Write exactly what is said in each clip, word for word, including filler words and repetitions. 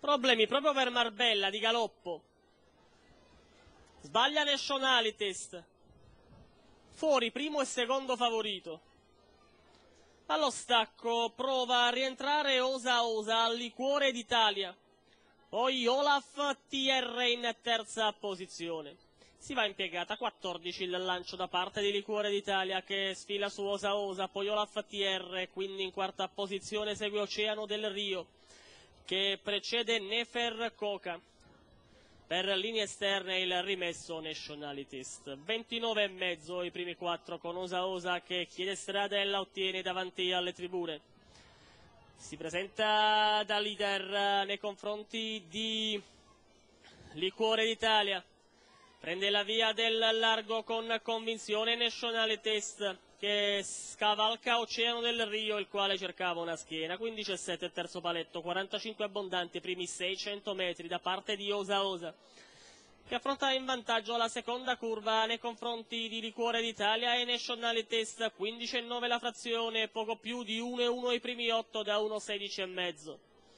Problemi proprio per Marbella di galoppo. Sbaglia Nationalitest. Fuori primo e secondo favorito. Allo stacco prova a rientrare Osa Osa al Liquore d'Italia. Poi Olaf T R in terza posizione. Si va impiegata quattordici il lancio da parte di Liquore d'Italia che sfila su Osa Osa, poi Olaf T R, quindi in quarta posizione segue Oceano del Rio che precede Nefer Coca. Per linee esterne il rimesso Nationalitist. ventinove e mezzo i primi quattro con Osa Osa che chiede strada e la ottiene davanti alle tribune. Si presenta da leader nei confronti di Liquore d'Italia. Prende la via del largo con convinzione Nationalitist che scavalca Oceano del Rio, il quale cercava una schiena. quindici e sette terzo paletto, quarantacinque abbondanti, primi seicento metri da parte di Osa Osa, che affronta in vantaggio la seconda curva nei confronti di Liquore d'Italia e Nationalitist. quindici e nove la frazione, poco più di uno e uno i primi otto da uno sedici e mezzo.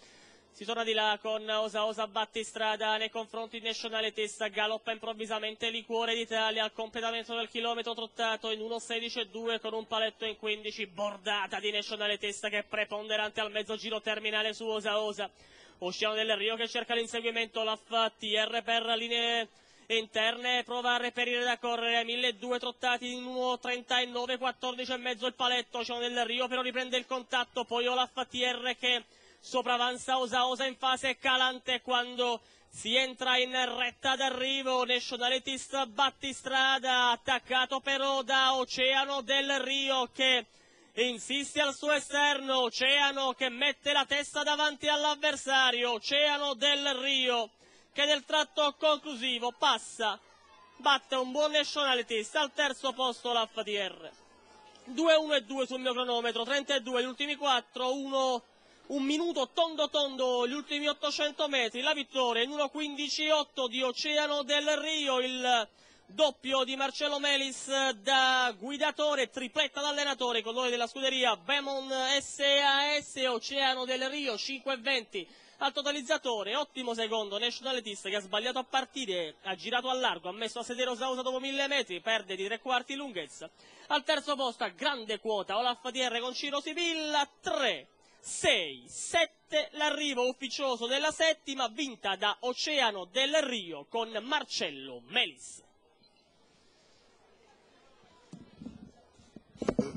Si torna di là con Osa Osa battistrada nei confronti di Nationalitist, galoppa improvvisamente Liquore d'Italia al completamento del chilometro trottato in uno sedici e due con un paletto in quindici, bordata di Nationalitist che è preponderante al mezzo giro terminale su Osa Osa. Oceano del Rio che cerca l'inseguimento, la T R per linee interne, prova a reperire da correre, milleduecento trottati in uno trentanove, quattordici e mezzo il paletto. Oceano del Rio però riprende il contatto, poi Olaf T R che sopravanza Osa Osa in fase calante quando si entra in retta d'arrivo. Nationalitist battistrada, attaccato però da Oceano del Rio che insiste al suo esterno. Oceano che mette la testa davanti all'avversario. Oceano del Rio che nel tratto conclusivo passa, batte un buon Nationalitist. Al terzo posto la F T R. due uno e due sul mio cronometro, trenta e due gli ultimi quattro, uno un minuto tondo tondo gli ultimi ottocento metri, la vittoria in uno quindici otto di Oceano del Rio, il doppio di Marcello Melis da guidatore, tripletta da allenatore, i colori della scuderia Bemon S A S. Oceano del Rio cinque e venti al totalizzatore, ottimo secondo Nationalitist che ha sbagliato a partire, ha girato a largo, ha messo a sedere Osa Osa dopo mille metri, perde di tre quarti lunghezza. Al terzo posto a grande quota Olaf T R con Ciro Sibilla, tre sei sette l'arrivo ufficioso della settima, vinta da Oceano del Rio con Marcello Melis.